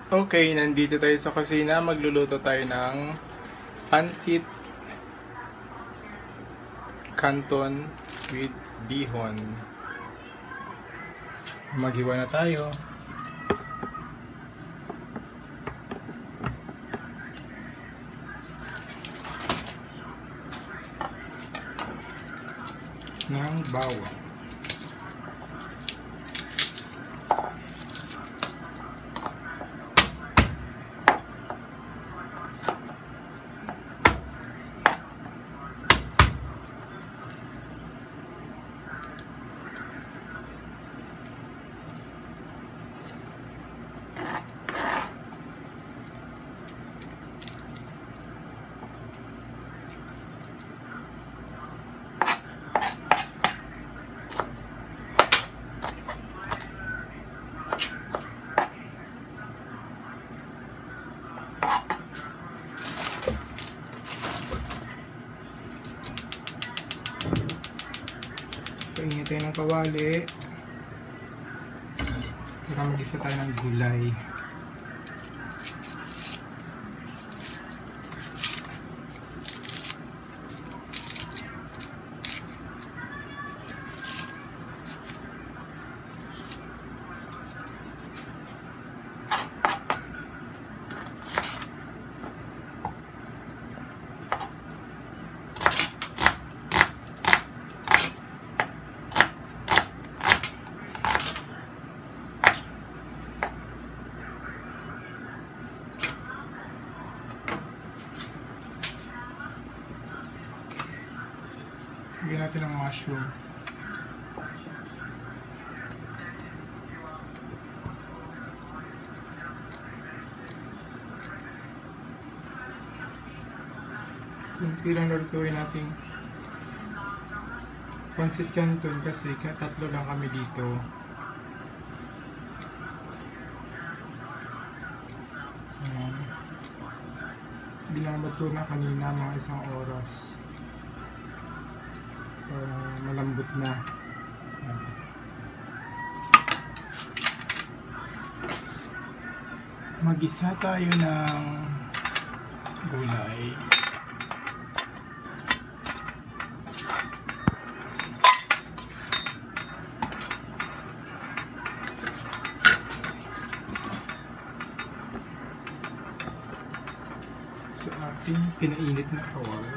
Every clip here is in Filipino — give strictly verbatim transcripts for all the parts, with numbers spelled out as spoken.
Okay, nandito tayo sa kusina. Magluluto tayo ng pancit canton with bihon. Maghiwa na tayo. Ng bawang. Paingin tayo ng kawali para mag-isa tayo ng gulay. Lagyan natin ang mushroom. Kunti lang lutuin natin pancit canton kasi tatlo lang kami dito. Ayan. Binamad ko na kanina mga isang oras. Uh, malambot na. Mag-isa tayo ng gulay. Sa ating pinainit na kawali.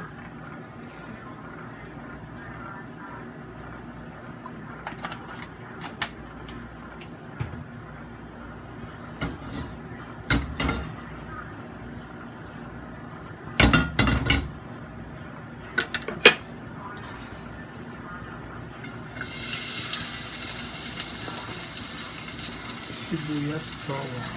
Sibuyas, bawang.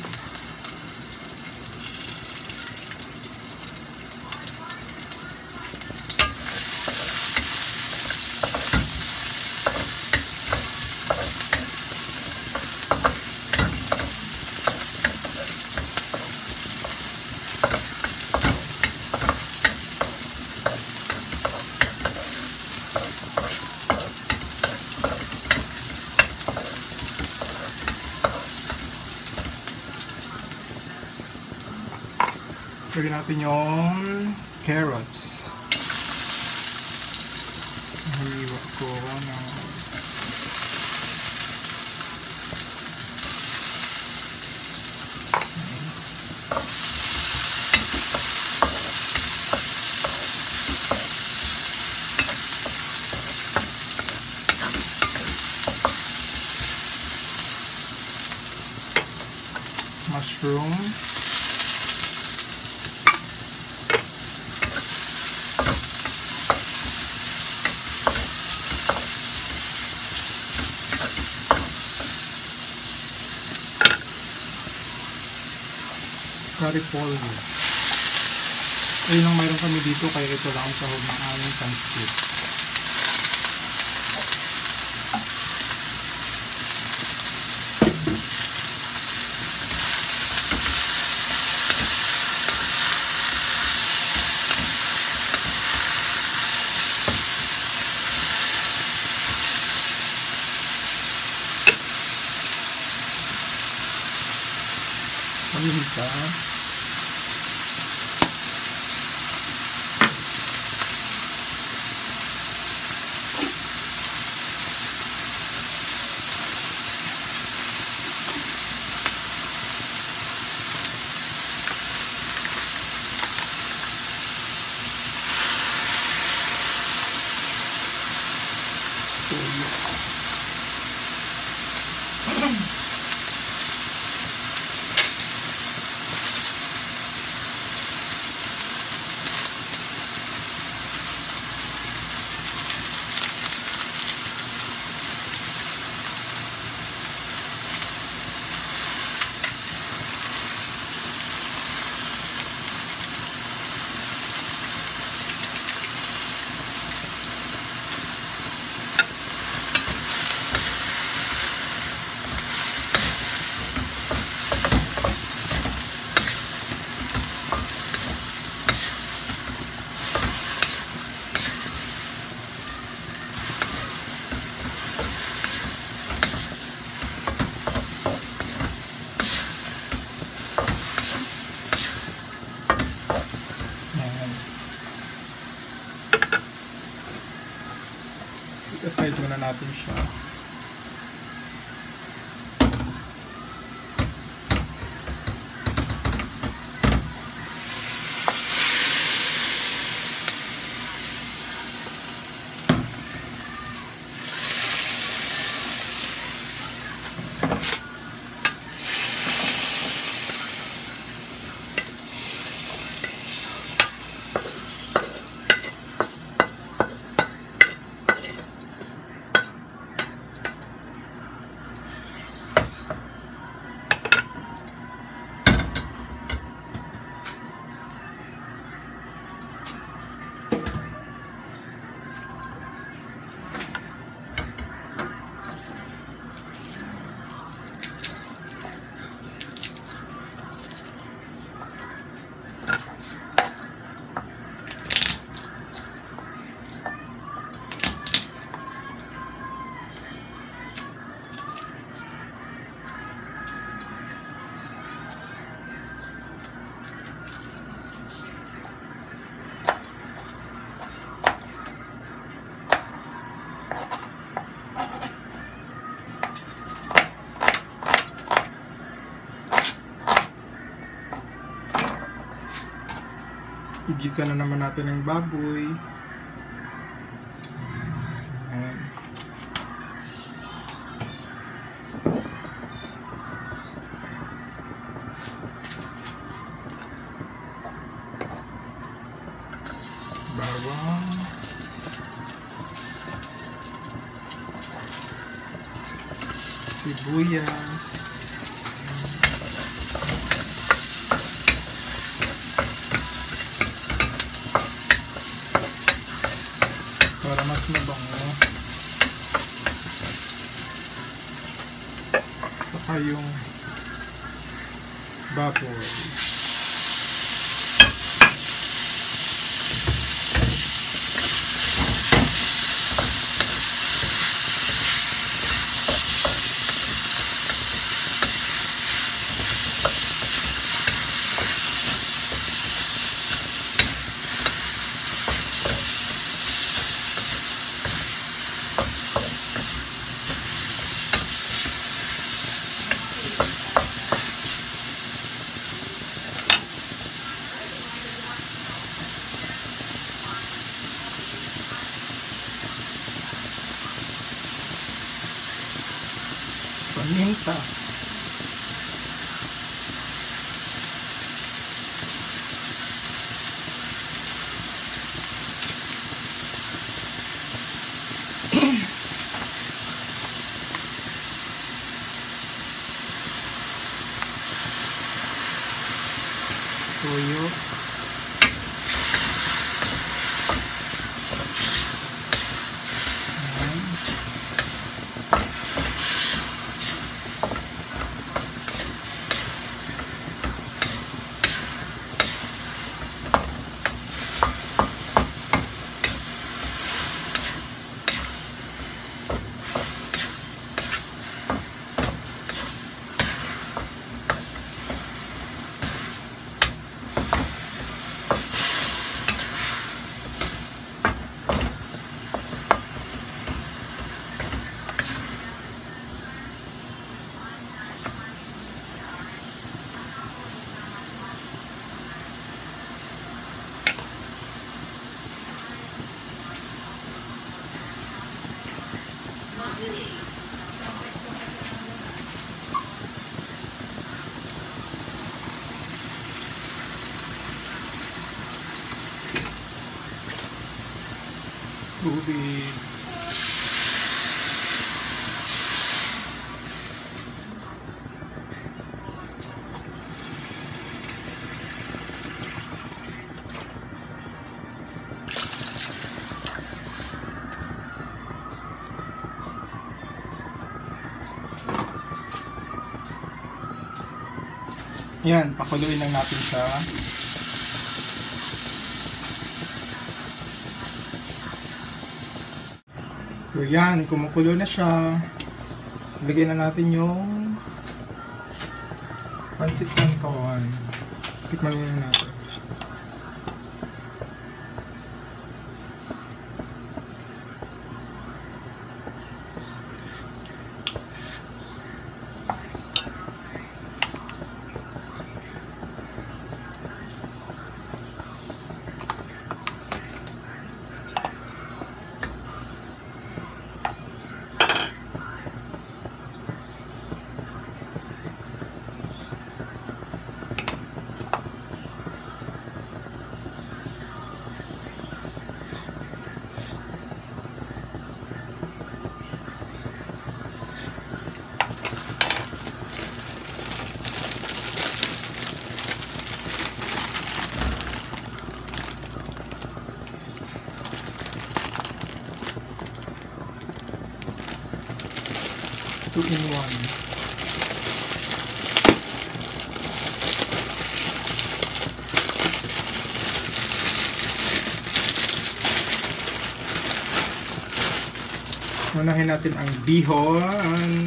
Lagyan natin yung carrots. Hiwa ko ng mushroom. Curry powder. Ayun lang mayroon kami dito kaya ito lang ang sahog ng aming pancit. paminta. Aside muna natin siya. Igisa na naman natin ang baboy. Ayan. Bawang. Sibuyas. Para mas mabango. Saka yung baboy. Paminta. Toyo. tubig. Yan, pakuluin lang natin siya. So yan, kumukulo na siya. Lagyan na natin yung pansit canton. Tikman muna natin. two in one. Unahin natin ang bihon.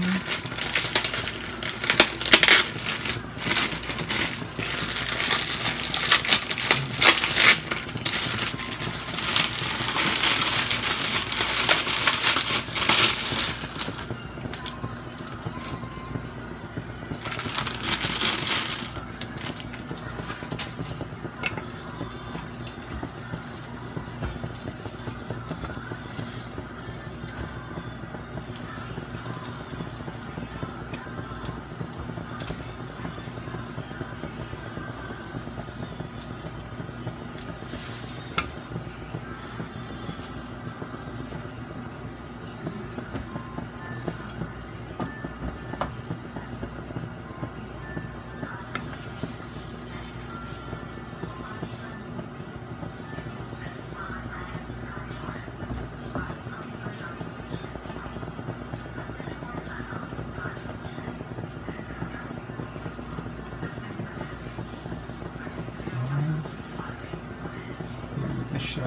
Siya.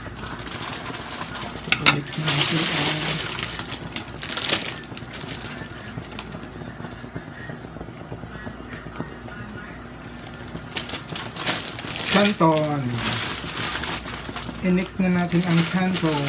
I-mix natin ang canton. I-mix na natin ang canton.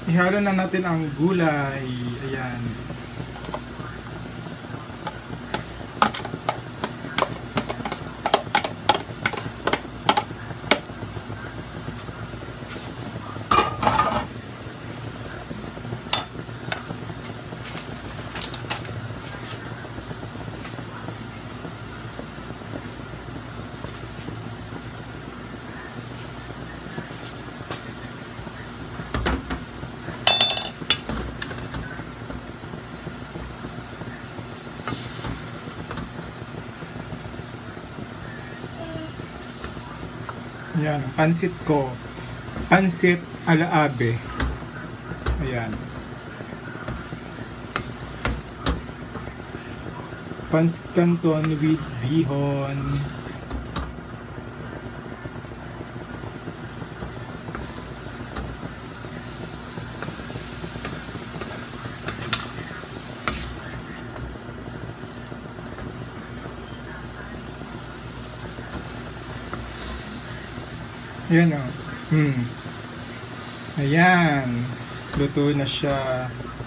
Ihalo na natin ang gulay. Ayan. Ayan, pansit ko. Pansit ala ave. Ayan. Pansit canton with bihon. Ayan o. Hmm. Ayan. Luto na siya.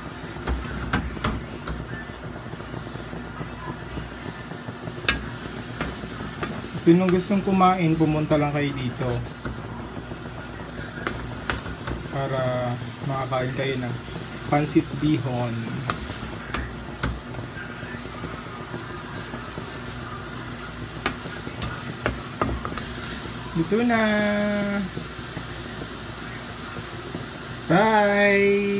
Sinong gustong kumain, pumunta lang kayo dito. Para makakain kayo ng pansit bihon. Dito na. Bye!